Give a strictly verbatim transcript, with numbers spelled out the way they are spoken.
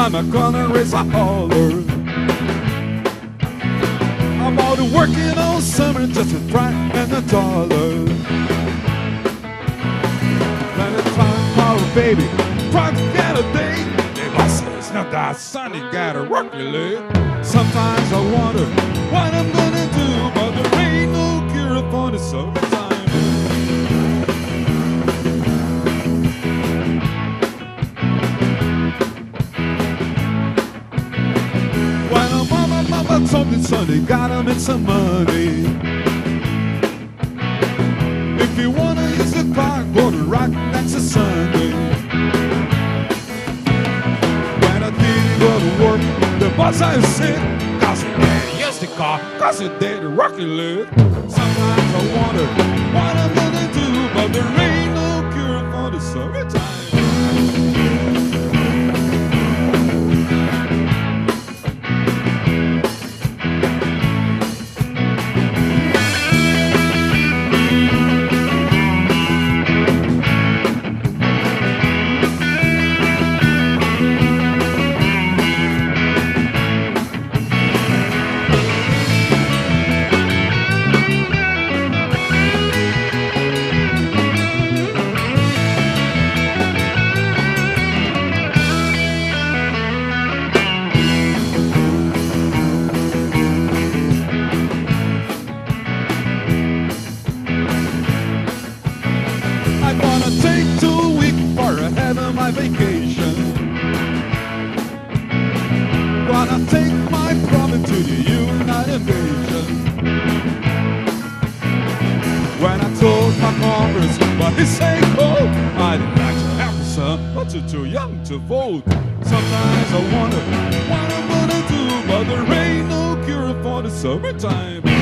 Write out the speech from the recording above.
I'm a gonna raise a holler. I'm out working all summer just to try and a dollar. When it's time for a baby, try to get a date. If I say it's not that son, you gotta work your leg. Sometimes I wonder what I'm gonna do, but there ain't no cure for the summertime. Mama told me, son, you gotta make some money. If you wanna use the car, go to rock next to Sunday. When I didn't go to work, the boss I said, cause he didn't use the car, cause he didn't rock your leg. Sometimes I wonder what I'm gonna do, but there ain't no cure for the summertime. I'm gonna take two weeks for ahead of my vacation. Gonna take my problem to the United Nations. When I told my Congress what he said, oh, I didn't like to have a son, but you're too young to vote. Sometimes I wonder what I'm gonna do, but there ain't no cure for the summertime.